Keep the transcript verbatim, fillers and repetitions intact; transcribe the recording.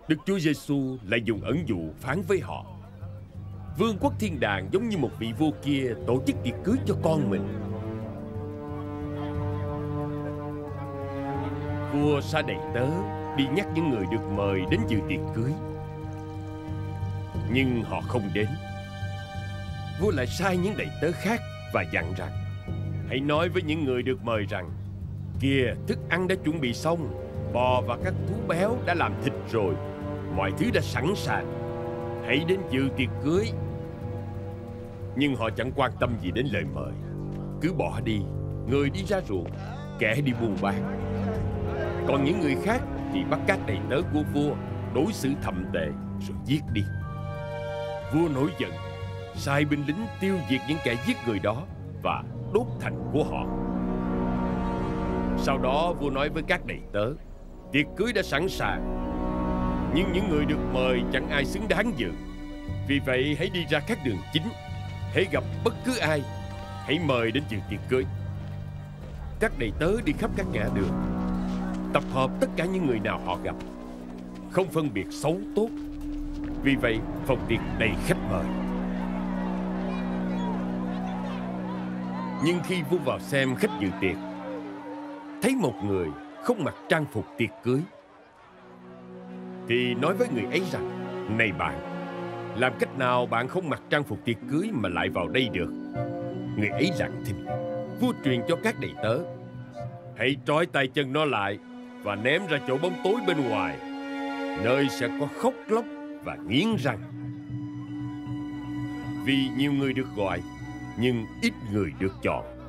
Đức Chúa Giêsu lại dùng ẩn dụ phán với họ: vương quốc thiên đàng giống như một vị vua kia tổ chức tiệc cưới cho con mình. Vua sai đầy tớ đi nhắc những người được mời đến dự tiệc cưới, nhưng họ không đến. Vua lại sai những đầy tớ khác và dặn rằng: hãy nói với những người được mời rằng: kìa, thức ăn đã chuẩn bị xong, bò và các thú béo đã làm thịt rồi, mọi thứ đã sẵn sàng, hãy đến dự tiệc cưới. Nhưng họ chẳng quan tâm gì đến lời mời, cứ bỏ đi, người đi ra ruộng, kẻ đi buôn bán. Còn những người khác thì bắt các đầy tớ của vua đối xử thậm tệ rồi giết đi. Vua nổi giận, sai binh lính tiêu diệt những kẻ giết người đó và đốt thành của họ. Sau đó vua nói với các đầy tớ: tiệc cưới đã sẵn sàng, nhưng những người được mời chẳng ai xứng đáng dự. Vì vậy hãy đi ra các đường chính, hãy gặp bất cứ ai, hãy mời đến dự tiệc cưới. Các đầy tớ đi khắp các ngã đường, tập hợp tất cả những người nào họ gặp, không phân biệt xấu tốt. Vì vậy phòng tiệc đầy khách mời. Nhưng khi vua vào xem khách dự tiệc, thấy một người không mặc trang phục tiệc cưới, thì nói với người ấy rằng: này bạn, làm cách nào bạn không mặc trang phục tiệc cưới mà lại vào đây được? Người ấy rặn thinh. Vua truyền cho các đầy tớ: hãy trói tay chân nó lại và ném ra chỗ bóng tối bên ngoài, nơi sẽ có khóc lóc và nghiến răng. Vì nhiều người được gọi, nhưng ít người được chọn.